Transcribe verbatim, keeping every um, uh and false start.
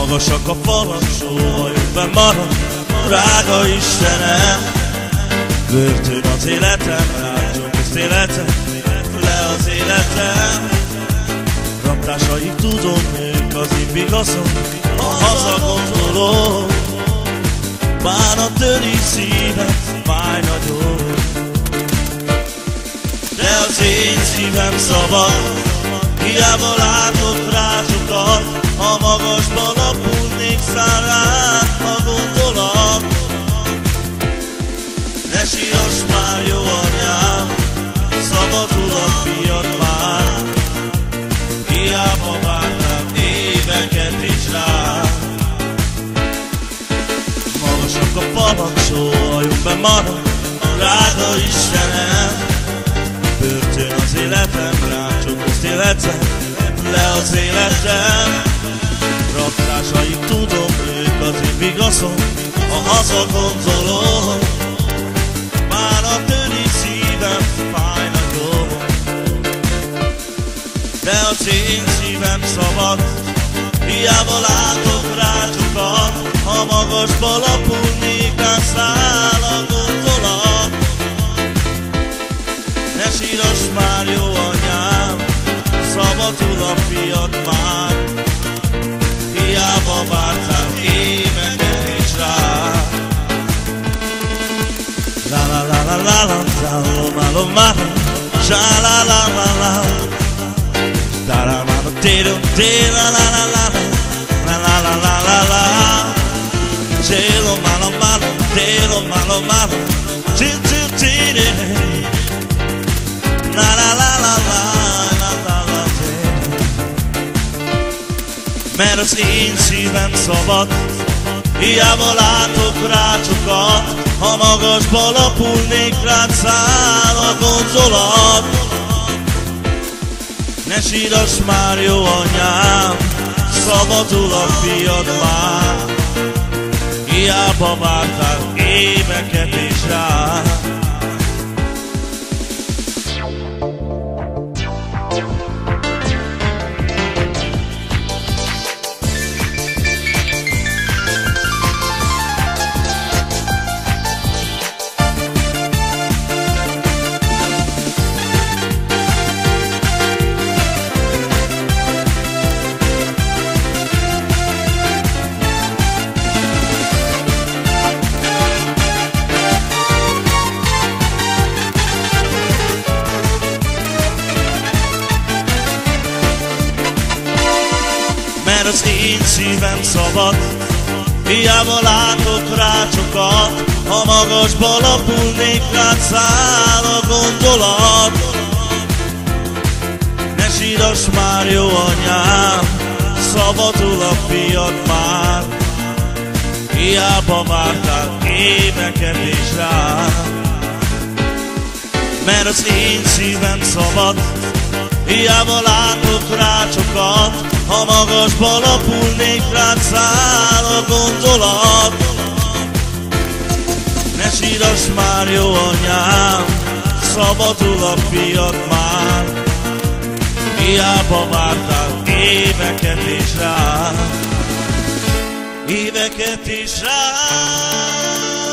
Magasak a falak, sóhajukban marad, drága Istenem. Börtön az életem, rácsok köztéletem, le az életem. Raptásaik tudom, ők az én vigaszom, ha hazagondolok. Bánat töri szívem, fáj nagyon, de az én szívem szabad. Hiába látok rácsokat, ha magasba lapulnék száll rád a gondolat. Ne síros már, jó anyám, szabadul a fiad már. Hiába vártam éveket is rá. Magasak a falak, sóhajukban marad, drága Istenem. Börtön az életem, rácsok köztéletem, le az életem. Raktásaik tudom, ők az én vigaszom, ha hazagondolok. Bánat töri szívem, fáj nagyon, de az én szívem szabad. Hiába látok rácsokat, ha magasba lapulnék, rá száll a gondolat. Ne síros már, jó anyám, szabadul a fiad már. Hiába vártál éveket is rá. La la la la la la, la la la la, la la la la la, la la la la la, la la la la la la la la la. Cielo malo malo, cielo malo malo, cielo cielo. La la la la la la la la. Mert az én szívem szabad, hiába látok rácsokat, ha magasba lapulnék, rád száll a gondolat. Ne síras már, jó anyám, szabadul a fiad már. Hiába vártál éveket is rá. Az én szívem szabad, hiába látok rácsokat, ha magasba lapulnék, rád száll a gondolat. Ne síras már, jó anyám, szabadul a fiad már. Hiába vártál éveket is rá. Mert az én szívem szabad, hiába látok rácsokat, ha magasba lapulnék, rád száll a gondolat. Ne síras már, jó anyám, szabadul a fiad már. Hiába vártál éveket is rá, éveket is rá.